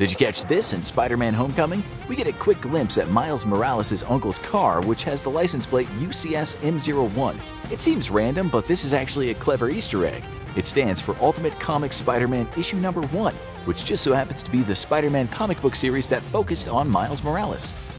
Did you catch this in Spider-Man Homecoming? We get a quick glimpse at Miles Morales' uncle's car, which has the license plate UCS M01. It seems random, but this is actually a clever Easter egg. It stands for Ultimate Comics Spider-Man issue number 1, which just so happens to be the Spider-Man comic book series that focused on Miles Morales.